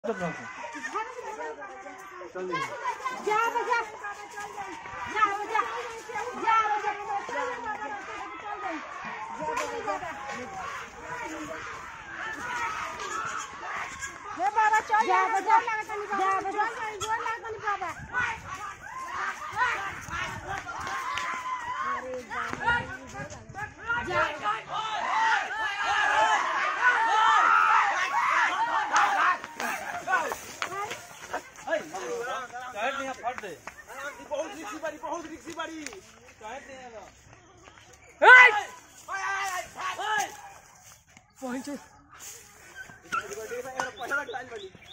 जा बजा जा बजा जा बाबा चल जा बजा जा बजा जोर लागल बाबा अरे जा फट दे बहुत रिक्सी बाड़ी काट दे यार पहुंच